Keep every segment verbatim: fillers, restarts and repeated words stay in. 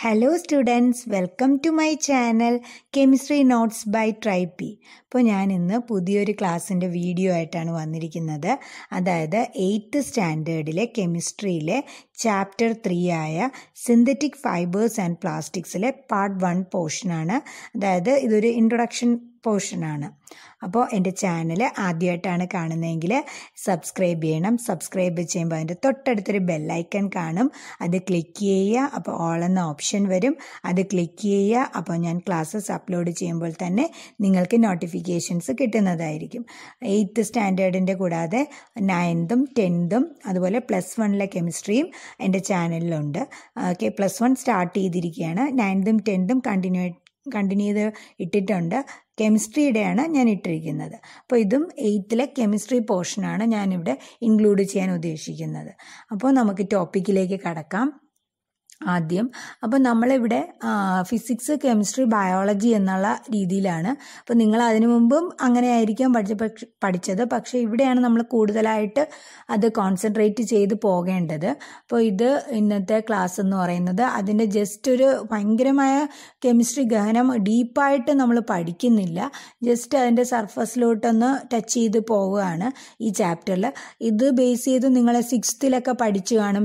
Hello students, welcome to my channel chemistry notes by ട്രൈപ്പി. അപ്പോൾ ഞാൻ ഇന്ന് പുതിയൊരു ക്ലാസ്സിൻ്റെ വീഡിയോ ആയിട്ടാണ് വന്നിരിക്കുന്നത്. അതായത് എയ്ത്ത് സ്റ്റാൻഡേർഡിലെ കെമിസ്ട്രിയിലെ ചാപ്റ്റർ ത്രീ ആയ സിന്തറ്റിക് ഫൈബേഴ്സ് ആൻഡ് പ്ലാസ്റ്റിക്സിലെ പാർട്ട് വൺ പോർഷനാണ്. അതായത് ഇതൊരു ഇൻട്രൊഡക്ഷൻ പോർഷനാണ്. അപ്പോൾ എൻ്റെ ചാനൽ ആദ്യമായിട്ടാണ് കാണുന്നതെങ്കിൽ സബ്സ്ക്രൈബ് ചെയ്യണം. സബ്സ്ക്രൈബ് ചെയ്യുമ്പോൾ അതിൻ്റെ തൊട്ടടുത്തൊരു ബെല്ലൈക്കൺ കാണും, അത് ക്ലിക്ക് ചെയ്യുക. അപ്പോൾ ഓൾ എന്ന ഓപ്ഷൻ വരും, അത് ക്ലിക്ക് ചെയ്യുക. അപ്പോൾ ഞാൻ ക്ലാസ്സസ് അപ്ലോഡ് ചെയ്യുമ്പോൾ തന്നെ നിങ്ങൾക്ക് നോട്ടിഫിക്കേഷൻസ് കിട്ടുന്നതായിരിക്കും. എയ്ത്ത് സ്റ്റാൻഡേർഡിൻ്റെ കൂടാതെ നയൻത്തും ടെൻത്തും അതുപോലെ പ്ലസ് വണ്ണിലെ കെമിസ്ട്രിയും എൻ്റെ ചാനലിലുണ്ട്. ഓക്കെ, പ്ലസ് വൺ സ്റ്റാർട്ട് ചെയ്തിരിക്കുകയാണ്. നയൻത്തും ടെൻത്തും കണ്ടിന്യൂ കണ്ടിന്യൂ ചെയ്ത് ഇട്ടിട്ടുണ്ട്. കെമിസ്ട്രിയുടെയാണ് ഞാൻ ഇട്ടിരിക്കുന്നത്. അപ്പോൾ ഇതും എയ്ത്തിലെ കെമിസ്ട്രി പോർഷനാണ് ഞാനിവിടെ ഇൻക്ലൂഡ് ചെയ്യാൻ ഉദ്ദേശിക്കുന്നത്. അപ്പോൾ നമുക്ക് ടോപ്പിക്കിലേക്ക് കടക്കാം. ആദ്യം അപ്പോൾ നമ്മളിവിടെ ഫിസിക്സ്, കെമിസ്ട്രി, ബയോളജി എന്നുള്ള രീതിയിലാണ്. അപ്പോൾ നിങ്ങൾ അതിനു മുമ്പും അങ്ങനെ ആയിരിക്കാം പഠിച്ച പഠിച്ചത് പക്ഷേ ഇവിടെയാണ് നമ്മൾ കൂടുതലായിട്ട് അത് കോൺസെൻട്രേറ്റ് ചെയ്ത് പോകേണ്ടത്. അപ്പോൾ ഇത് ഇന്നത്തെ ക്ലാസ് എന്ന് പറയുന്നത് അതിൻ്റെ ജസ്റ്റ് ഒരു ഭയങ്കരമായ കെമിസ്ട്രി ഗഹനം ഡീപ്പായിട്ട് നമ്മൾ പഠിക്കുന്നില്ല. ജസ്റ്റ് അതിൻ്റെ സർഫസിലോട്ടൊന്ന് ടച്ച് ചെയ്ത് പോവുകയാണ് ഈ ചാപ്റ്ററിൽ. ഇത് ബേസ് ചെയ്ത് നിങ്ങൾ സിക്സ്ത്തിലൊക്കെ പഠിച്ചു കാണും.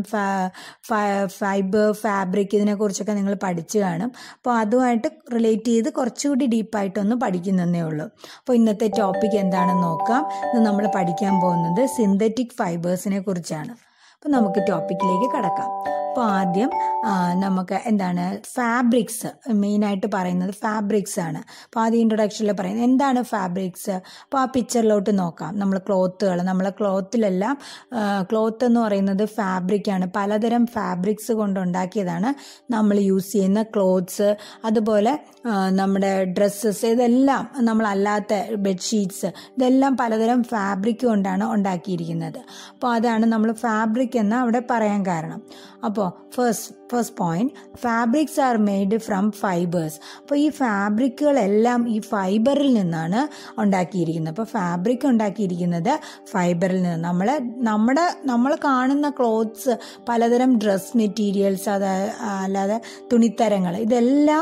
ഫൈബർ, ഫാബ്രിക്, ഇതിനെക്കുറിച്ചൊക്കെ നിങ്ങൾ പഠിച്ചു കാണും. അപ്പോൾ അതുമായിട്ട് റിലേറ്റ് ചെയ്ത് കുറച്ചുകൂടി ഡീപ്പായിട്ടൊന്ന് പഠിക്കുന്നതേ ഉള്ളൂ. അപ്പോൾ ഇന്നത്തെ ടോപ്പിക് എന്താണെന്ന് നോക്കാം. ഇത് നമ്മൾ പഠിക്കാൻ പോകുന്നത് സിന്തറ്റിക് ഫൈബേഴ്സിനെ കുറിച്ചാണ്. അപ്പോൾ നമുക്ക് ടോപ്പിക്കിലേക്ക് കടക്കാം. അപ്പോൾ ആദ്യം നമുക്ക് എന്താണ് ഫാബ്രിക്സ് മെയിനായിട്ട് പറയുന്നത് ഫാബ്രിക്സ് ആണ്. അപ്പോൾ ആദ്യം ഇൻട്രൊഡക്ഷനിൽ പറയുന്നത് എന്താണ് ഫാബ്രിക്സ്. അപ്പോൾ ആ പിക്ചറിലോട്ട് നോക്കാം. നമ്മൾ ക്ലോത്തുകൾ, നമ്മളെ ക്ലോത്തിലെല്ലാം ക്ലോത്ത് എന്ന് പറയുന്നത് ഫാബ്രിക്കാണ്. പലതരം ഫാബ്രിക്സ് കൊണ്ടുണ്ടാക്കിയതാണ് നമ്മൾ യൂസ് ചെയ്യുന്ന ക്ലോത്ത്സ്. അതുപോലെ നമ്മുടെ ഡ്രസ്സസ്, ഇതെല്ലാം നമ്മളല്ലാത്ത ബെഡ്ഷീറ്റ്സ്, ഇതെല്ലാം പലതരം ഫാബ്രിക് കൊണ്ടാണ് ഉണ്ടാക്കിയിരിക്കുന്നത്. അപ്പോൾ അതാണ് നമ്മൾ ഫാബ്രിക് എന്ന് അവിടെ പറയാൻ കാരണം. അപ്പോൾ first first point, fabrics are made from fibres. അപ്പോൾ ഈ ഫാബ്രിക്കുകളെല്ലാം ഈ ഫൈബറിൽ നിന്നാണ് ഉണ്ടാക്കിയിരിക്കുന്നത്. അപ്പോൾ ഫാബ്രിക് ഉണ്ടാക്കിയിരിക്കുന്നത് ഫൈബറിൽ നിന്ന്. നമ്മൾ നമ്മുടെ നമ്മൾ കാണുന്ന ക്ലോത്ത്സ്, പലതരം ഡ്രസ് മെറ്റീരിയൽസ്, അത് അല്ലാതെ തുണിത്തരങ്ങൾ, ഇതെല്ലാം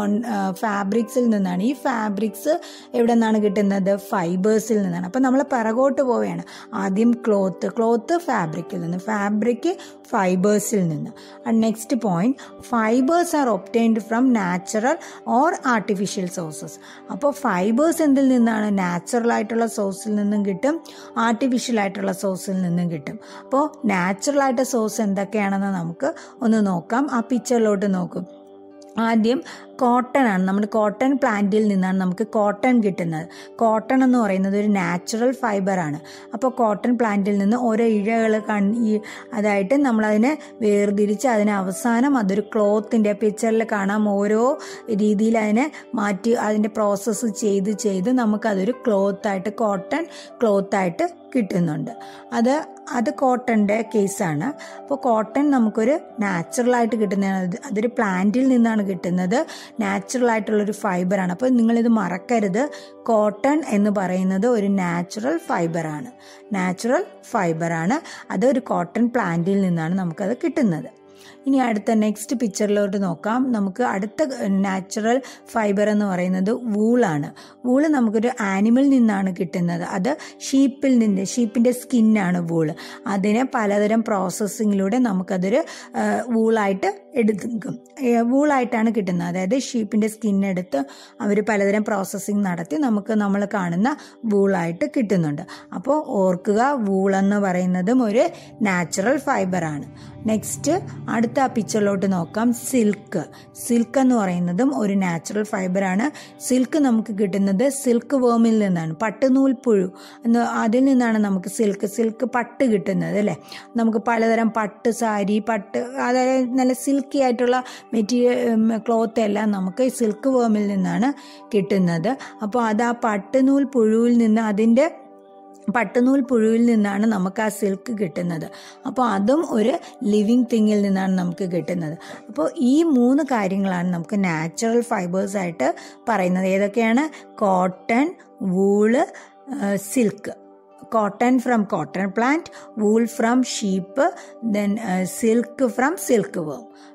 ഫാബ്രിക്സിൽ നിന്നാണ്. ഈ ഫാബ്രിക്സ് എവിടെ നിന്നാണ് കിട്ടുന്നത്? ഫൈബേഴ്സിൽ നിന്നാണ്. അപ്പം നമ്മൾ പിറകോട്ട് പോവുകയാണ്. ആദ്യം ക്ലോത്ത്, ക്ലോത്ത് ഫാബ്രിക്കിൽ നിന്ന്, ഫാബ്രിക് ഫൈബേഴ്സിൽ നിന്ന്. Next point, fibres are obtained from natural or artificial sources. അപ്പോൾ ഫൈബേഴ്സ് എന്തിൽ നിന്നാണ്? നാച്ചുറൽ ആയിട്ടുള്ള സോഴ്സിൽ നിന്നും കിട്ടും, ആർട്ടിഫിഷ്യൽ ആയിട്ടുള്ള സോഴ്സിൽ നിന്നും കിട്ടും. അപ്പോൾ നാച്ചുറൽ ആയിട്ട് സോഴ്സ് എന്തൊക്കെയാണെന്ന് നമുക്ക് ഒന്ന് നോക്കാം. ആ പിക്ചറിലോട്ട് നോക്കും. ആദ്യം കോട്ടൺ ആണ്. നമ്മുടെ കോട്ടൺ പ്ലാന്റിൽ നിന്നാണ് നമുക്ക് കോട്ടൺ കിട്ടുന്നത്. കോട്ടൺ എന്ന് പറയുന്നത് ഒരു നാച്ചുറൽ ഫൈബറാണ്. അപ്പോൾ കോട്ടൺ പ്ലാന്റിൽ നിന്ന് ഓരോ ഇഴകൾ ഈ അതായിട്ട് നമ്മളതിനെ വേർതിരിച്ച് അതിന് അവസാനം അതൊരു ക്ലോത്തിൻ്റെ പിക്ചറിൽ കാണാം. ഓരോ രീതിയിൽ അതിനെ മാറ്റി അതിൻ്റെ പ്രോസസ്സ് ചെയ്ത് ചെയ്ത് നമുക്കതൊരു ക്ലോത്തായിട്ട്, കോട്ടൺ ക്ലോത്തായിട്ട് കിട്ടുന്നുണ്ട്. അത് അത് കോട്ടൻ്റെ കേസാണ്. അപ്പോൾ കോട്ടൺ നമുക്കൊരു നാച്ചുറലായിട്ട് കിട്ടുന്നതാണ്. അതൊരു പ്ലാന്റിൽ നിന്നാണ് കിട്ടുന്നത്, നാച്ചുറൽ ആയിട്ടുള്ളൊരു ഫൈബറാണ്. അപ്പോൾ നിങ്ങളിത് മറക്കരുത്. കോട്ടൺ എന്ന് പറയുന്നത് ഒരു നാച്ചുറൽ ഫൈബറാണ്. നാച്ചുറൽ ഫൈബറാണ്. അതൊരു കോട്ടൺ പ്ലാന്റിൽ നിന്നാണ് നമുക്കത് കിട്ടുന്നത്. ഇനി അടുത്ത നെക്സ്റ്റ് പിക്ചറിലോട്ട് നോക്കാം. നമുക്ക് അടുത്ത നാച്ചുറൽ ഫൈബർ എന്ന് പറയുന്നത് വൂളാണ്. വൂള് നമുക്കൊരു ആനിമൽ നിന്നാണ് കിട്ടുന്നത്. അത് ഷീപ്പിൽ നിന്ന്, ഷീപ്പിൻ്റെ സ്കിന്നാണ് വൂള്. അതിനെ പലതരം പ്രോസസ്സിങ്ങിലൂടെ നമുക്കതൊരു വൂളായിട്ട് എടുക്കും, വൂളായിട്ടാണ് കിട്ടുന്നത്. അതായത് ഷീപ്പിൻ്റെ സ്കിന്നെടുത്ത് അവർ പലതരം പ്രോസസ്സിങ് നടത്തി നമുക്ക് നമ്മൾ കാണുന്ന വൂളായിട്ട് കിട്ടുന്നുണ്ട്. അപ്പോൾ ഓർക്കുക, വൂളെന്ന് പറയുന്നതും ഒരു നാച്ചുറൽ ഫൈബറാണ്. നെക്സ്റ്റ് അടുത്ത ആ പിക്ചറിലോട്ട് നോക്കാം. സിൽക്ക്. സിൽക്ക് എന്ന് പറയുന്നതും ഒരു നാച്ചുറൽ ഫൈബറാണ്. സിൽക്ക് നമുക്ക് കിട്ടുന്നത് സിൽക്ക് വേമിൽ നിന്നാണ്. പട്ടുനൂൽ പുഴു എന്ന് അതിൽ നിന്നാണ് നമുക്ക് സിൽക്ക് സിൽക്ക് പട്ട് കിട്ടുന്നത് അല്ലേ. നമുക്ക് പലതരം പട്ട് സാരി, പട്ട്, അതായത് നല്ല സിൽക്കി ആയിട്ടുള്ള മെറ്റീരിയൽ ക്ലോത്ത് എല്ലാം നമുക്ക് സിൽക്ക് വേമിൽ നിന്നാണ് കിട്ടുന്നത്. അപ്പോൾ അത് ആ പട്ടുനൂൽ പുഴുവിൽ നിന്ന്, അതിൻ്റെ പട്ടുനൂൽ പുഴുവിൽ നിന്നാണ് നമുക്ക് ആ സിൽക്ക് കിട്ടുന്നത്. അപ്പോൾ അതും ഒരു ലിവിങ് തിങ്ങിൽ നിന്നാണ് നമുക്ക് കിട്ടുന്നത്. അപ്പോൾ ഈ മൂന്ന് കാര്യങ്ങളാണ് നമുക്ക് നാച്ചുറൽ ഫൈബേഴ്സ് ആയിട്ട് പറയുന്നത്. ഏതൊക്കെയാണ്? Cotton, wool, silk. cotton from cotton plant, wool from sheep, then uh, silk from silk worm.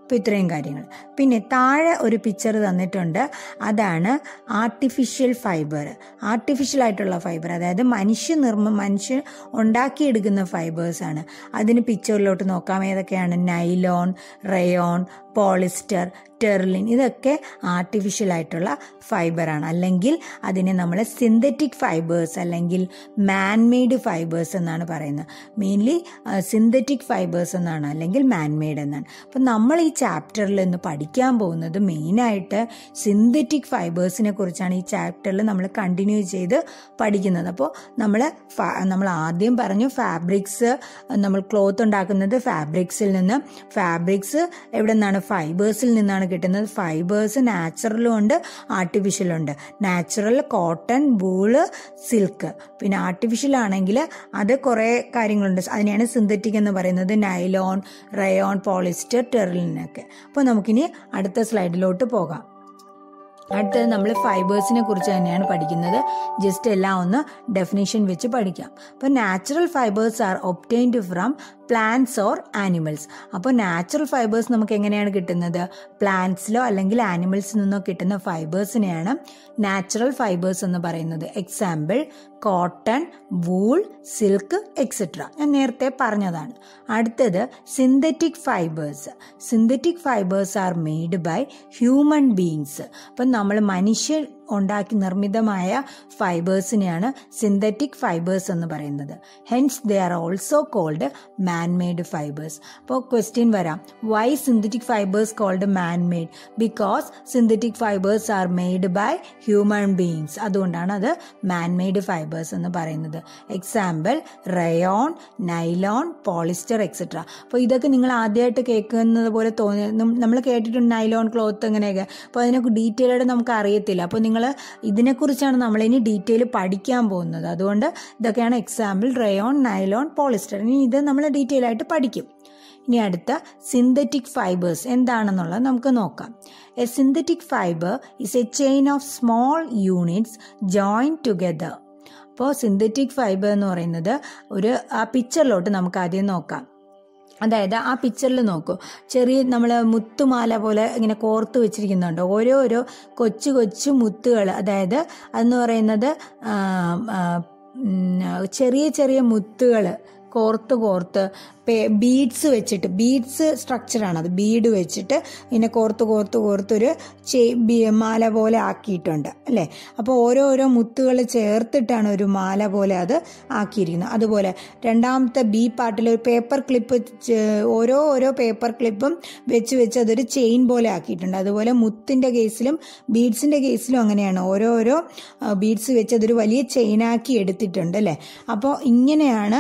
അപ്പോൾ ഇത്രയും കാര്യങ്ങൾ. പിന്നെ താഴെ ഒരു പിക്ചർ തന്നിട്ടുണ്ട്, അതാണ് ആർട്ടിഫിഷ്യൽ ഫൈബർ. ആർട്ടിഫിഷ്യൽ ആയിട്ടുള്ള ഫൈബർ, അതായത് മനുഷ്യ നിർമ്മ മനുഷ്യ ഉണ്ടാക്കിയെടുക്കുന്ന ഫൈബേഴ്സാണ്. അതിന് പിക്ചറിലോട്ട് നോക്കാം. ഏതൊക്കെയാണ്? നൈലോൺ, റയോൺ, പോളിസ്റ്റർ, ടെർലിൻ, ഇതൊക്കെ ആർട്ടിഫിഷ്യൽ ആയിട്ടുള്ള ഫൈബറാണ്. അല്ലെങ്കിൽ അതിനെ നമ്മൾ സിന്തറ്റിക് ഫൈബേഴ്സ് അല്ലെങ്കിൽ മാൻമെയ്ഡ് ഫൈബേഴ്സ് എന്നാണ് പറയുന്നത്. മെയിൻലി സിന്തറ്റിക് ഫൈബേഴ്സ് എന്നാണ്, അല്ലെങ്കിൽ മാൻമെയ്ഡ് എന്നാണ്. അപ്പം നമ്മൾ ഈ ചാപ്റ്ററിൽ ഇന്ന് പഠിക്കാൻ പോകുന്നത് മെയിനായിട്ട് സിന്തറ്റിക് ഫൈബേഴ്സിനെ കുറിച്ചാണ്. ഈ ചാപ്റ്ററിൽ നമ്മൾ കണ്ടിന്യൂ ചെയ്ത് പഠിക്കുന്നത്. അപ്പോൾ നമ്മൾ നമ്മൾ ആദ്യം പറഞ്ഞു ഫാബ്രിക്സ്, നമ്മൾ ക്ലോത്ത് ഉണ്ടാക്കുന്നത് ഫാബ്രിക്സിൽ നിന്ന്. ഫാബ്രിക്സ് എവിടെ നിന്നാണ്? ഫൈബേഴ്സിൽ നിന്നാണ് കിട്ടുന്നത്. ഫൈബേഴ്സ് നാച്ചുറലും ഉണ്ട്, ആർട്ടിഫിഷ്യലും ഉണ്ട്. Natural cotton, wool, silk. പിന്നെ ആർട്ടിഫിഷ്യൽ ആണെങ്കിൽ അത് കുറേ കാര്യങ്ങളുണ്ട്. അതിനെയാണ് സിന്തറ്റിക് എന്ന് പറയുന്നത്. നൈലോൺ, റയോൺ, പോളിസ്റ്റർ, ടെർലിനൊക്കെ. അപ്പോൾ നമുക്കിനി അടുത്ത സ്ലൈഡിലോട്ട് പോകാം. അടുത്തത് നമ്മൾ ഫൈബേഴ്സിനെ കുറിച്ച് തന്നെയാണ് പഠിക്കുന്നത്. ജസ്റ്റ് എല്ലാം ഒന്ന് ഡെഫിനിഷൻ വെച്ച് പഠിക്കാം. അപ്പോൾ natural fibres are obtained from plants or animals. അപ്പോൾ നാച്ചുറൽ ഫൈബേഴ്സ് നമുക്ക് എങ്ങനെയാണ് കിട്ടുന്നത്? പ്ലാന്റ്സിലോ അല്ലെങ്കിൽ ആനിമൽസിൽ നിന്നോ കിട്ടുന്ന ഫൈബേഴ്സിനെയാണ് നാച്ചുറൽ ഫൈബേഴ്സ് എന്ന് പറയുന്നത്. Example cotton, wool, silk, etcetera. ഞാൻ നേരത്തെ പറഞ്ഞതാണ്. അടുത്തത് synthetic fibres. Synthetic fibres are made by human beings. അപ്പം നമ്മൾ മനുഷ്യർ ഉണ്ടാക്കി നിർമ്മിതമായ ഫൈബേഴ്സിനെയാണ് സിന്തറ്റിക് ഫൈബേഴ്സ് എന്ന് പറയുന്നത്. Hence they are also called manmade fibres. അപ്പോൾ ക്വസ്റ്റ്യൻ വരാം, why synthetic fibres called manmade? Because synthetic fibres are made by human beings. അതുകൊണ്ടാണ് അത് മാൻമെയ്ഡ് ഫൈബേഴ്സ് എന്ന് പറയുന്നത്. Example rayon, nylon, polyester, etcetera. അപ്പോൾ ഇതൊക്കെ നിങ്ങൾ ആദ്യമായിട്ട് കേൾക്കുന്നത് പോലെ തോന്നി. നമ്മൾ കേട്ടിട്ടുണ്ട് നൈലോൺ ക്ലോത്ത് ഇങ്ങനെയൊക്കെ. അപ്പോൾ അതിനൊക്കെ ഡീറ്റെയിൽഡ് നമുക്ക് അറിയത്തില്ല. അപ്പോൾ നിങ്ങൾ ഇതിനെക്കുറിച്ചാണ് നമ്മളിനി ഡീറ്റെയിൽ പഠിക്കാൻ പോകുന്നത്. അതുകൊണ്ട് ഇതൊക്കെയാണ് എക്സാമ്പിൾ റയോൺ, നൈലോൺ, പോളിസ്റ്റർ. ഇനി ഇത് നമ്മൾ ഡീറ്റെയിൽ ആയിട്ട് പഠിക്കും. ഇനി അടുത്ത സിന്തറ്റിക് ഫൈബേഴ്സ് എന്താണെന്നുള്ളത് നമുക്ക് നോക്കാം. A synthetic fibre is a chain of small units join together. അപ്പോൾ സിന്തറ്റിക് ഫൈബർ എന്ന് പറയുന്നത് ഒരു ആ പിക്ചറിലോട്ട് നമുക്ക് ആദ്യം നോക്കാം. അതായത് ആ പിക്ചറിൽ നോക്കൂ, ചെറിയ നമ്മൾ മുത്തുമാല പോലെ ഇങ്ങനെ കോർത്ത് വെച്ചിരിക്കുന്നുണ്ട്. ഓരോരോ കൊച്ചു കൊച്ചു മുത്തുകൾ, അതായത് അതെന്ന് പറയുന്നത് ചെറിയ ചെറിയ മുത്തുകൾ കോർത്ത് കോർത്ത് ബീഡ്സ് വെച്ചിട്ട്, ബീഡ്സ് സ്ട്രക്ചറാണ് അത്, ബീഡ് വെച്ചിട്ട് ഇങ്ങനെ കോർത്ത് കോർത്ത് കോർത്തൊരു മാല പോലെ ആക്കിയിട്ടുണ്ട് അല്ലേ. അപ്പോൾ ഓരോരോ മുത്തുകൾ ചേർത്തിട്ടാണ് ഒരു മാല പോലെ അത് ആക്കിയിരിക്കുന്നത്. അതുപോലെ രണ്ടാമത്തെ ബി പാർട്ടിൽ ഒരു പേപ്പർ ക്ലിപ്പ്, ഓരോ ഓരോ പേപ്പർ ക്ലിപ്പും വെച്ച് വെച്ച് അതൊരു ചെയിൻ പോലെ ആക്കിയിട്ടുണ്ട്. അതുപോലെ മുത്തിൻ്റെ കേസിലും ബീഡ്സിൻ്റെ കേസിലും അങ്ങനെയാണ്, ഓരോരോ ബീഡ്സ് വെച്ച് അതൊരു വലിയ ചെയിനാക്കി എടുത്തിട്ടുണ്ട് അല്ലേ. അപ്പോൾ ഇങ്ങനെയാണ്,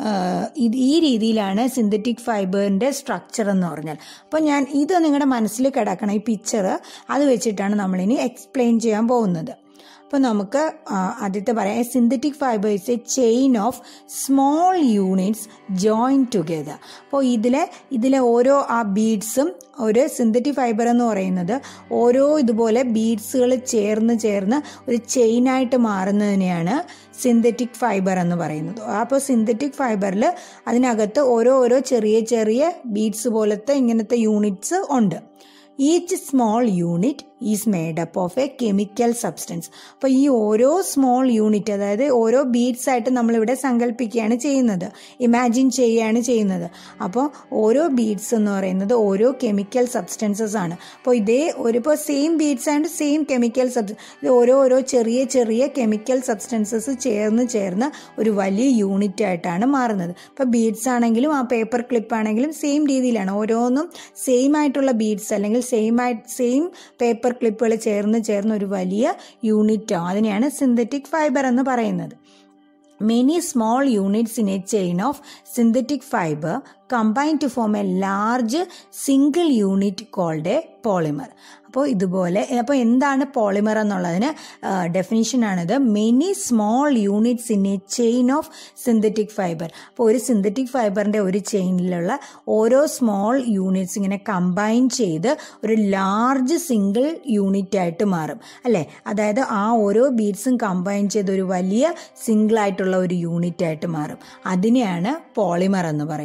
ഈ രീതിയിലാണ് സിന്തറ്റിക് ഫൈബറിന്റെ സ്ട്രക്ചർ എന്ന് പറഞ്ഞാൽ. അപ്പോൾ ഞാൻ ഇത് നിങ്ങളുടെ മനസ്സിൽ കിടക്കണം, ഈ പിക്ചർ. അത് വെച്ചിട്ടാണ് നമ്മളിനി എക്സ്പ്ലെയിൻ ചെയ്യാൻ പോകുന്നത്. അപ്പോൾ നമുക്ക് ആദ്യത്തെ പറയാം, a synthetic fibre is a chain of small units join together. അപ്പോൾ ഇതിലെ ഇതിലെ ഓരോ ആ ബീഡ്സും, ഒരു സിന്തറ്റിക് ഫൈബർ എന്ന് പറയുന്നത് ഓരോ ഇതുപോലെ ബീഡ്സുകൾ ചേർന്ന് ചേർന്ന് ഒരു ചെയിനായിട്ട് മാറുന്നതിനെയാണ് സിന്തറ്റിക് ഫൈബർ എന്ന് പറയുന്നത്. അപ്പോൾ സിന്തറ്റിക് ഫൈബറിൽ അതിനകത്ത് ഓരോ ഓരോ ചെറിയ ചെറിയ ബീഡ്സ് പോലത്തെ ഇങ്ങനത്തെ യൂണിറ്റ്സ് ഉണ്ട്. Each small unit is made up of a chemical substance. അപ്പോൾ ഈ ഓരോ സ്മോൾ യൂണിറ്റ്, അതായത് ഓരോ ബീഡ്സ് ആയിട്ട് നമ്മളിവിടെ സങ്കല്പിക്കുകയാണ് ചെയ്യുന്നത്, ഇമാജിൻ ചെയ്യുകയാണ് ചെയ്യുന്നത്. അപ്പോൾ ഓരോ ബീഡ്സ് എന്ന് പറയുന്നത് ഓരോ കെമിക്കൽ സബ്സ്റ്റൻസസ് ആണ്. അപ്പോൾ ഇതേ ഒരു ഇപ്പോൾ same beads and same chemical substance, ഇത് ഓരോ ഓരോ ചെറിയ ചെറിയ കെമിക്കൽ സബ്സ്റ്റൻസസ് ചേർന്ന് ചേർന്ന് ഒരു വലിയ യൂണിറ്റ് ആയിട്ടാണ് മാറുന്നത്. ഇപ്പോൾ ബീഡ്സ് ആണെങ്കിലും ആ പേപ്പർ ക്ലിപ്പ് ആണെങ്കിലും സെയിം രീതിയിലാണ്, ഓരോന്നും സെയിം ആയിട്ടുള്ള ബീഡ്സ് അല്ലെങ്കിൽ സെയിം ആയി സെയിം പേപ്പർ ക്ലിപ്പുകൾ ചേർന്ന് ചേർന്ന് ഒരു വലിയ യൂണിറ്റ്, അതിനെയാണ് സിന്തറ്റിക് ഫൈബർ എന്ന് പറയുന്നത്. Many small units in a chain of synthetic fiber combine to form a large single unit called a polymer. അപ്പോൾ ഇതുപോലെ, അപ്പോൾ എന്താണ് പോളിമർ എന്നുള്ളതിന് ഡെഫിനിഷനാണിത്. Many small units in a chain of synthetic fibre. അപ്പോൾ ഒരു സിന്തറ്റിക് ഫൈബറിൻ്റെ ഒരു ചെയിനിലുള്ള ഓരോ സ്മോൾ യൂണിറ്റ്സ് ഇങ്ങനെ കമ്പൈൻ ചെയ്ത് ഒരു ലാർജ് സിംഗിൾ യൂണിറ്റ് ആയിട്ട് മാറും അല്ലേ. അതായത് ആ ഓരോ ബീഡ്സും കമ്പൈൻ ചെയ്ത് ഒരു വലിയ സിംഗിൾ ആയിട്ടുള്ള ഒരു യൂണിറ്റ് ആയിട്ട് മാറും. അതിനെയാണ് പോളിമർ എന്ന് പറയുന്നത്. അതിനെ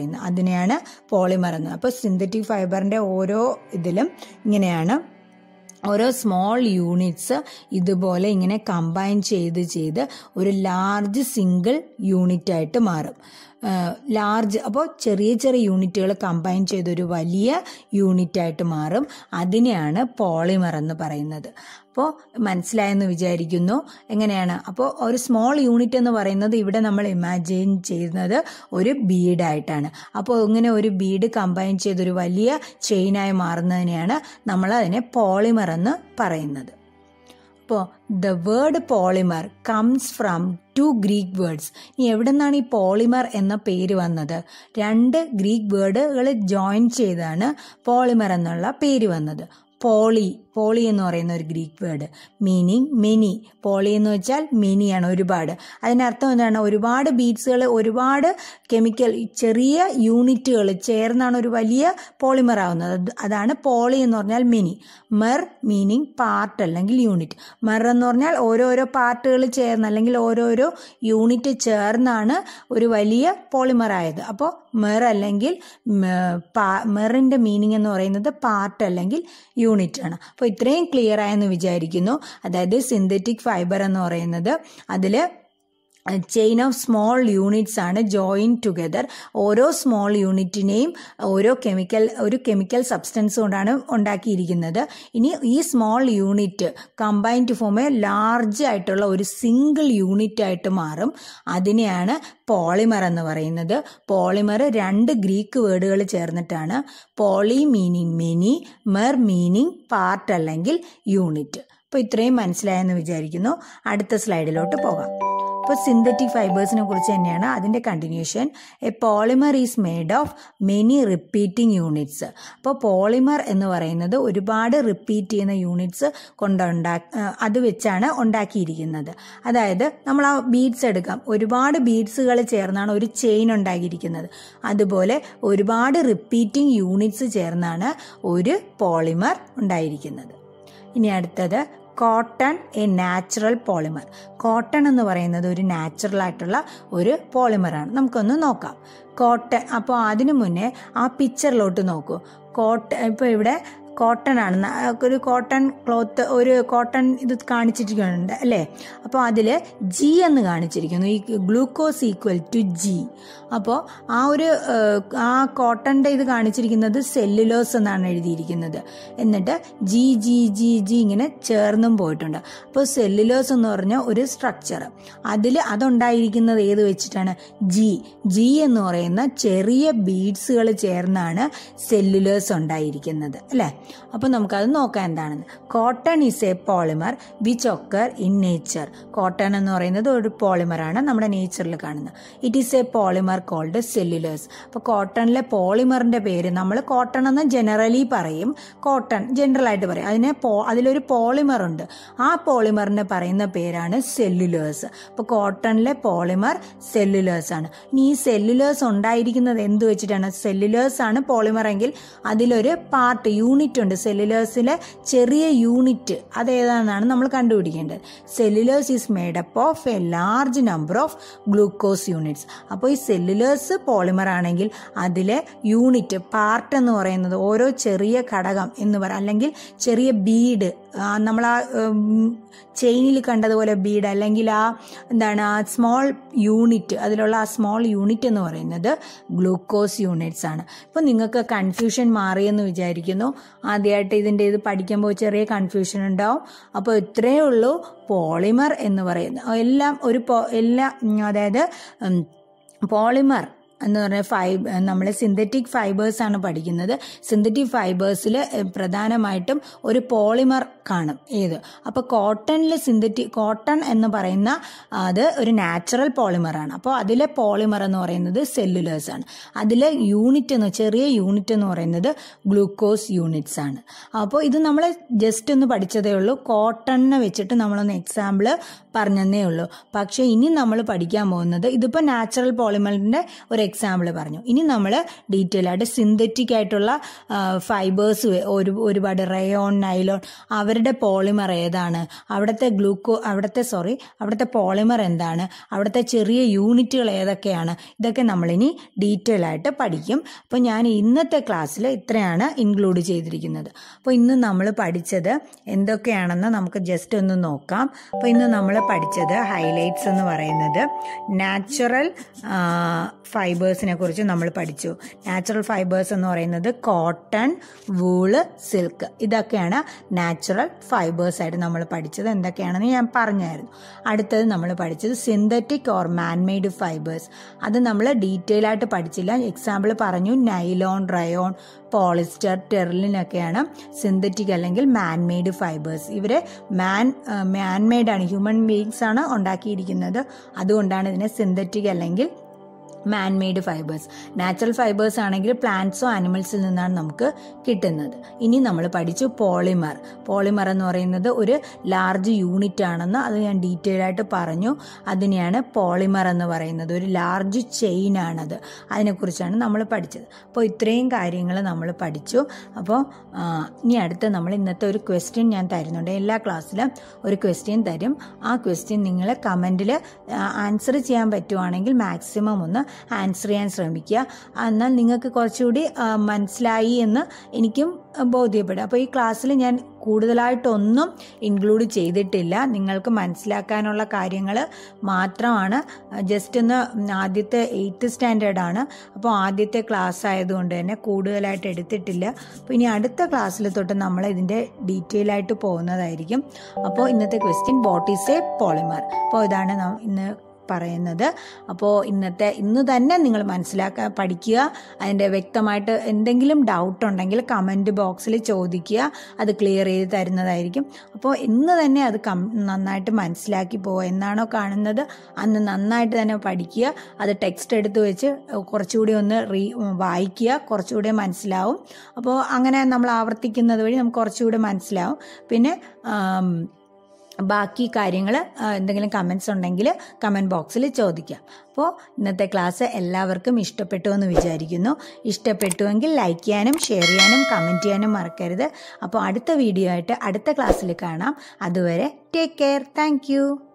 പറയുന്നതിനെയാണ് പോളിമർ എന്ന്. അപ്പോൾ സിന്തറ്റിക് ഫൈബറിൻ്റെ ഓരോ ഇതിലും ഇങ്ങനെയാണ്, ഓരോ സ്മോൾ യൂണിറ്റ്സ് ഇതുപോലെ ഇങ്ങനെ കമ്പൈൻ ചെയ്ത് ചെയ്ത് ഒരു ലാർജ് സിംഗിൾ യൂണിറ്റ് ആയിട്ട് മാറും. ലാർജ് അപ്പോൾ ചെറിയ ചെറിയ യൂണിറ്റുകൾ കമ്പൈൻ ചെയ്തൊരു വലിയ യൂണിറ്റ് ആയിട്ട് മാറും. അതിനെയാണ് പോളിമർ എന്ന് പറയുന്നത്. അപ്പോൾ മനസ്സിലായെന്ന് വിചാരിക്കുന്നു. എങ്ങനെയാണ് അപ്പോൾ ഒരു സ്മോൾ യൂണിറ്റ് എന്ന് പറയുന്നത് ഇവിടെ നമ്മൾ ഇമാജിൻ ചെയ്യുന്നത് ഒരു ബീഡായിട്ടാണ്. അപ്പോൾ ഇങ്ങനെ ഒരു ബീഡ് കമ്പൈൻ ചെയ്തൊരു വലിയ ചെയിനായി മാറുന്നതിനെയാണ് നമ്മൾ അതിനെ പോളിമർ എന്ന് പറയുന്നത്. അപ്പോൾ the word polymer comes from two Greek words. ഇനി എവിടെ നിന്നാണ് ഈ പോളിമർ എന്ന പേര് വന്നത്? രണ്ട് ഗ്രീക്ക് വേർഡുകൾ ജോയിൻ ചെയ്താണ് പോളിമർ എന്നുള്ള പേര് വന്നത്. പോളി, പോളി എന്ന് പറയുന്ന ഒരു Greek word, meaning many. Poly എന്ന് വെച്ചാൽ മെനിയാണ്, ഒരുപാട്. അതിനർത്ഥം എന്താണ്? ഒരുപാട് ബീഡ്സുകൾ, ഒരുപാട് കെമിക്കൽ ചെറിയ യൂണിറ്റുകൾ ചേർന്നാണ് ഒരു വലിയ പോളിമർ ആവുന്നത്. അതാണ് പോളി എന്ന് പറഞ്ഞാൽ മെനി. മെർ മീനിങ് പാർട്ട് അല്ലെങ്കിൽ യൂണിറ്റ്. മെർ എന്ന് പറഞ്ഞാൽ ഓരോരോ പാർട്ടുകൾ ചേർന്ന് അല്ലെങ്കിൽ ഓരോരോ യൂണിറ്റ് ചേർന്നാണ് ഒരു വലിയ പോളിമർ ആയത്. അപ്പോൾ മെർ അല്ലെങ്കിൽ മെറിൻ്റെ മീനിങ് എന്ന് പറയുന്നത് പാർട്ട് അല്ലെങ്കിൽ യൂണിറ്റ് ആണ്. അപ്പോൾ ഇത്രയും ക്ലിയർ ആയെന്ന് വിചാരിക്കുന്നു. അതായത് സിന്തറ്റിക് ഫൈബർ എന്ന് പറയുന്നത് അതിൽ ചെയിൻ ഓഫ് സ്മോൾ യൂണിറ്റ്സ് ആണ് ജോയിൻ ടുഗദർ. ഓരോ സ്മോൾ യൂണിറ്റിനെയും ഓരോ കെമിക്കൽ ഒരു കെമിക്കൽ സബ്സ്റ്റൻസ് കൊണ്ടാണ് ഉണ്ടാക്കിയിരിക്കുന്നത്. ഇനി ഈ small unit combine to form a large ആയിട്ടുള്ള ഒരു സിംഗിൾ യൂണിറ്റ് ആയിട്ട് മാറും. അതിനെയാണ് പോളിമർ എന്ന് പറയുന്നത്. പോളിമർ രണ്ട് ഗ്രീക്ക് വേർഡുകൾ ചേർന്നിട്ടാണ്. Poly meaning many, mer meaning part അല്ലെങ്കിൽ യൂണിറ്റ്. അപ്പോൾ ഇത്രയും മനസ്സിലായെന്ന് വിചാരിക്കുന്നു. അടുത്ത സ്ലൈഡിലോട്ട് പോകാം. അപ്പോൾ സിന്തറ്റിക് ഫൈബേഴ്സിനെ കുറിച്ച് തന്നെയാണ് അതിൻ്റെ continuation. A polymer is made of many repeating units. അപ്പോൾ പോളിമർ എന്ന് പറയുന്നത് ഒരുപാട് റിപ്പീറ്റ് ചെയ്യുന്ന യൂണിറ്റ്സ് കൊണ്ടുണ്ടാ അത് വെച്ചാണ് ഉണ്ടാക്കിയിരിക്കുന്നത്. അതായത് നമ്മൾ ആ ബീഡ്സ് എടുക്കാം, ഒരുപാട് ബീഡ്സുകൾ ചേർന്നാണ് ഒരു ചെയിൻ ഉണ്ടാക്കിയിരിക്കുന്നത്. അതുപോലെ ഒരുപാട് റിപ്പീറ്റിംഗ് യൂണിറ്റ്സ് ചേർന്നാണ് ഒരു പോളിമർ ഉണ്ടായിരിക്കുന്നത്. ഇനി അടുത്തത് cotton, a natural polymer. Cotton എന്ന് പറയുന്നത് ഒരു നാച്ചുറൽ ആയിട്ടുള്ള ഒരു പോളിമറാണ്. നമുക്കൊന്ന് നോക്കാം കോട്ടൺ. അപ്പോൾ അതിനു മുന്നേ ആ പിക്ചറിലോട്ട് നോക്കൂ. കോട്ടൺ ഇപ്പോൾ ഇവിടെ കോട്ടൺ ആണ്, ഒരു കോട്ടൺ ക്ലോത്ത്, ഒരു കോട്ടൺ ഇത് കാണിച്ചിരിക്കുന്നുണ്ട് അല്ലേ? അപ്പോൾ അതിൽ ജി എന്ന് കാണിച്ചിരിക്കുന്നു, ഈ ഗ്ലൂക്കോസ് ഈക്വൽ ടു ജി. അപ്പോൾ ആ ഒരു ആ കോട്ടൻ്റെ ഇത് കാണിച്ചിരിക്കുന്നത് സെല്ലുലോസ് എന്നാണ് എഴുതിയിരിക്കുന്നത്. എന്നിട്ട് ജി ജി ജി ജി ഇങ്ങനെ ചേർന്നും പോയിട്ടുണ്ട്. അപ്പോൾ സെല്ലുലോസ് എന്ന് പറഞ്ഞ ഒരു സ്ട്രക്ചർ, അതിൽ അതുണ്ടായിരിക്കുന്നത് ഏത് വെച്ചിട്ടാണ്? ജി. ജി എന്ന് പറയുന്ന ചെറിയ ബീഡ്സുകൾ ചേർന്നാണ് സെല്ലുലോസ് ഉണ്ടായിരിക്കുന്നത് അല്ലേ? അപ്പോൾ നമുക്കത് നോക്കാം എന്താണെന്ന്. Cotton is a polymer which occur in nature. Cotton എന്ന് പറയുന്നത് ഒരു പോളിമറാണ് നമ്മുടെ നേച്ചറിൽ കാണുന്നത്. It is a polymer called cellulose. അപ്പോൾ കോട്ടണിലെ പോളിമറിൻ്റെ പേര് നമ്മൾ കോട്ടൺ എന്ന് ജനറലി പറയും, കോട്ടൺ ജനറൽ ആയിട്ട് പറയും. അതിനെ പോ അതിലൊരു പോളിമർ ഉണ്ട്, ആ പോളിമറിനെ പറയുന്ന പേരാണ് സെല്ലുലോസ്. അപ്പോൾ കോട്ടണിലെ പോളിമർ സെല്ലുലോസ് ആണ്. ഇനി ഈ സെല്ലുലോസ് ഉണ്ടായിരിക്കുന്നത് എന്ത് വെച്ചിട്ടാണ്? സെല്ലുലോസ് ആണ് പോളിമർ എങ്കിൽ അതിലൊരു പാർട്ട് യൂണിറ്റ് ഉണ്ട്. സെല്ലുലോസിലെ ചെറിയ യൂണിറ്റ് അതേതാണെന്നാണ് നമ്മൾ കണ്ടുപിടിക്കേണ്ടത്. Cellulose is made up of a large number of glucose units. അപ്പോൾ ഈ സെല്ലുലോസ് പോളിമർ ആണെങ്കിൽ അതിലെ യൂണിറ്റ് പാർട്ട് എന്ന് പറയുന്നത് ഓരോ ചെറിയ ഘടകം എന്ന് പറ അല്ലെങ്കിൽ ചെറിയ ബീഡ്, നമ്മൾ ആ ചെയിനിൽ കണ്ടതുപോലെ ബീഡ് അല്ലെങ്കിൽ ആ എന്താണ് ആ സ്മോൾ യൂണിറ്റ്, അതിലുള്ള ആ സ്മോൾ യൂണിറ്റ് എന്ന് പറയുന്നത് ഗ്ലൂക്കോസ് യൂണിറ്റ്സ് ആണ്. ഇപ്പോൾ നിങ്ങൾക്ക് കൺഫ്യൂഷൻ മാറിയെന്ന് വിചാരിക്കുന്നു. ആദ്യമായിട്ട് ഇതിൻ്റെ ഇത് പഠിക്കുമ്പോൾ ചെറിയ കൺഫ്യൂഷൻ ഉണ്ടാവും. അപ്പോൾ ഇത്രയേ ഉള്ളൂ പോളിമർ എന്ന് പറയുന്നത്. എല്ലാം ഒരു എല്ലാം അതായത് പോളിമർ എന്ന് പറഞ്ഞാൽ ഫൈബ് നമ്മൾ സിന്തറ്റിക് ഫൈബേഴ്സാണ് പഠിക്കുന്നത്. സിന്തറ്റിക് ഫൈബേഴ്സിൽ പ്രധാനമായിട്ടും ഒരു പോളിമർ കാണും. ഏത്? അപ്പോൾ കോട്ടണിൽ സിന്തറ്റിക് കോട്ടൺ എന്ന് പറയുന്ന അത് ഒരു നാച്ചുറൽ പോളിമറാണ്. അപ്പോൾ അതിലെ പോളിമർ എന്ന് പറയുന്നത് സെല്ലുലോസ് ആണ്. അതിലെ യൂണിറ്റ് എന്ന് ചെറിയ യൂണിറ്റ് എന്ന് പറയുന്നത് ഗ്ലൂക്കോസ് യൂണിറ്റ്സ് ആണ്. അപ്പോൾ ഇത് നമ്മൾ ജസ്റ്റ് ഒന്ന് പഠിച്ചതേ ഉള്ളൂ. കോട്ടണിനെ വെച്ചിട്ട് നമ്മളൊന്ന് എക്സാമ്പിൾ പറഞ്ഞതേ ഉള്ളൂ. പക്ഷേ ഇനി നമ്മൾ പഠിക്കാൻ പോകുന്നത് ഇതിപ്പോൾ നാച്ചുറൽ പോളിമറിൻ്റെ ഒരു എക്സാമ്പിൾ പറഞ്ഞു. ഇനി നമ്മൾ ഡീറ്റെയിൽ ആയിട്ട് സിന്തറ്റിക് ആയിട്ടുള്ള ഫൈബേഴ്സ് ഒരു ഒരുപാട് റയോൺ, നൈലോൺ, അവരുടെ പോളിമർ ഏതാണ്, അവിടുത്തെ ഗ്ലൂക്കോ അവിടുത്തെ സോറി അവിടുത്തെ പോളിമർ എന്താണ്, അവിടുത്തെ ചെറിയ യൂണിറ്റുകൾ ഏതൊക്കെയാണ്, ഇതൊക്കെ നമ്മളിനി ഡീറ്റെയിൽ ആയിട്ട് പഠിക്കും. അപ്പോൾ ഞാൻ ഇന്നത്തെ ക്ലാസ്സിൽ ഇത്രയാണ് ഇൻക്ലൂഡ് ചെയ്തിരിക്കുന്നത്. അപ്പോൾ ഇന്ന് നമ്മൾ പഠിച്ചത് എന്തൊക്കെയാണെന്ന് നമുക്ക് ജസ്റ്റ് ഒന്ന് നോക്കാം. അപ്പോൾ ഇന്ന് നമ്മൾ പഠിച്ചത് ഹൈലൈറ്റ്സ് എന്ന് പറയുന്നത് നാച്ചുറൽ ഫൈബേഴ്സിനെ കുറിച്ച് നമ്മൾ പഠിച്ചു. നാച്ചുറൽ ഫൈബേഴ്സ് എന്ന് പറയുന്നത് കോട്ടൺ, വൂള്, സിൽക്ക്, ഇതൊക്കെയാണ് നാച്ചുറൽ ഫൈബേഴ്സ് ആയിട്ട് നമ്മൾ പഠിച്ചത്. എന്തൊക്കെയാണെന്ന് ഞാൻ പറഞ്ഞായിരുന്നു. അടുത്തത് നമ്മൾ പഠിച്ചത് സിന്തറ്റിക് ഓർ മാൻമെയ്ഡ് ഫൈബേഴ്സ്. അത് നമ്മൾ ഡീറ്റെയിൽ ആയിട്ട് പഠിച്ചില്ല. എക്സാമ്പിൾ പറഞ്ഞു, നൈലോൺ, റയോൺ, പോളിസ്റ്റർ, ടെർലിനൊക്കെയാണ് സിന്തറ്റിക് അല്ലെങ്കിൽ മാൻമെയ്ഡ് ഫൈബേഴ്സ്. ഇവരെ മാൻ മാൻമെയ്ഡ് ആണ്, ഹ്യൂമൻ ബീയിങ്സ് ആണ് ഉണ്ടാക്കിയിരിക്കുന്നത്. അതുകൊണ്ടാണ് ഇതിനെ സിന്തറ്റിക് അല്ലെങ്കിൽ മാൻമെയ്ഡ് ഫൈബേഴ്സ്. നാച്ചുറൽ ഫൈബേഴ്സ് ആണെങ്കിൽ പ്ലാന്റ്സോ ആനിമൽസിൽ നിന്നാണ് നമുക്ക് കിട്ടുന്നത്. ഇനി നമ്മൾ പഠിച്ചു പോളിമർ. പോളിമർ എന്ന് പറയുന്നത് ഒരു ലാർജ് യൂണിറ്റ് ആണെന്ന് അത് ഞാൻ ഡീറ്റെയിൽ ആയിട്ട് പറഞ്ഞു. അതിനെയാണ് പോളിമർ എന്ന് പറയുന്നത്. ഒരു ലാർജ് ചെയിൻ ആണത്. അതിനെക്കുറിച്ചാണ് നമ്മൾ പഠിച്ചത്. അപ്പോൾ ഇത്രയും കാര്യങ്ങൾ നമ്മൾ പഠിച്ചു. അപ്പോൾ ഇനി അടുത്ത് നമ്മൾ ഇന്നത്തെ ഒരു ക്വസ്റ്റ്യൻ ഞാൻ തരുന്നുണ്ട്. എല്ലാ ക്ലാസ്സിലും ഒരു ക്വസ്റ്റ്യൻ തരും. ആ ക്വസ്റ്റ്യൻ നിങ്ങൾ കമൻറ്റിൽ ആൻസർ ചെയ്യാൻ പറ്റുവാണെങ്കിൽ മാക്സിമം ഒന്ന് ആൻസർ ചെയ്യാൻ ശ്രമിക്കുക. എന്നാൽ നിങ്ങൾക്ക് കുറച്ചുകൂടി മനസ്സിലായി എന്ന് എനിക്കും ബോധ്യപ്പെടും. അപ്പോൾ ഈ ക്ലാസ്സിൽ ഞാൻ കൂടുതലായിട്ടൊന്നും ഇൻക്ലൂഡ് ചെയ്തിട്ടില്ല. നിങ്ങൾക്ക് മനസ്സിലാക്കാനുള്ള കാര്യങ്ങൾ മാത്രമാണ്. ജസ്റ്റ് ഒന്ന് ആദ്യത്തെ എയ്ത്ത് സ്റ്റാൻഡേർഡാണ്. അപ്പോൾ ആദ്യത്തെ ക്ലാസ് ആയതുകൊണ്ട് തന്നെ കൂടുതലായിട്ട് എടുത്തിട്ടില്ല. അപ്പോൾ ഇനി അടുത്ത ക്ലാസ്സിൽ തൊട്ട് നമ്മൾ ഇതിൻ്റെ ഡീറ്റെയിൽ ആയിട്ട് പോകുന്നതായിരിക്കും. അപ്പോൾ ഇന്നത്തെ question, what is a polymer? അപ്പോൾ ഇതാണ് ഇന്ന് പറയുന്നത്. അപ്പോൾ ഇന്നത്തെ ഇന്ന് തന്നെ നിങ്ങൾ മനസ്സിലാക്കാൻ പഠിക്കുക. അതിൻ്റെ വ്യക്തമായിട്ട് എന്തെങ്കിലും ഡൗട്ട് ഉണ്ടെങ്കിൽ കമൻറ്റ് ബോക്സിൽ ചോദിക്കുക. അത് ക്ലിയർ ചെയ്ത് തരുന്നതായിരിക്കും. അപ്പോൾ ഇന്ന് തന്നെ അത് കം നന്നായിട്ട് മനസ്സിലാക്കി പോവുക. എന്നാണോ കാണുന്നത് അന്ന് നന്നായിട്ട് തന്നെ പഠിക്കുക. അത് ടെക്സ്റ്റ് എടുത്ത് വെച്ച് കുറച്ചുകൂടി ഒന്ന് റീ വായിക്കുക. കുറച്ചുകൂടി മനസ്സിലാവും. അപ്പോൾ അങ്ങനെ നമ്മൾ ആവർത്തിക്കുന്നത് വഴി നമുക്ക് കുറച്ചുകൂടി മനസ്സിലാവും. പിന്നെ ബാക്കി കാര്യങ്ങൾ എന്തെങ്കിലും കമൻസ് ഉണ്ടെങ്കിൽ കമൻറ്റ് ബോക്സിൽ ചോദിക്കാം. അപ്പോൾ ഇന്നത്തെ ക്ലാസ് എല്ലാവർക്കും ഇഷ്ടപ്പെട്ടു എന്ന് വിചാരിക്കുന്നു. ഇഷ്ടപ്പെട്ടുവെങ്കിൽ ലൈക്ക് ചെയ്യാനും ഷെയർ ചെയ്യാനും കമൻറ്റ് ചെയ്യാനും മറക്കരുത്. അപ്പോൾ അടുത്ത വീഡിയോ ആയിട്ട് അടുത്ത ക്ലാസ്സിൽ കാണാം. അതുവരെ ടേക്ക് കെയർ. Thank you.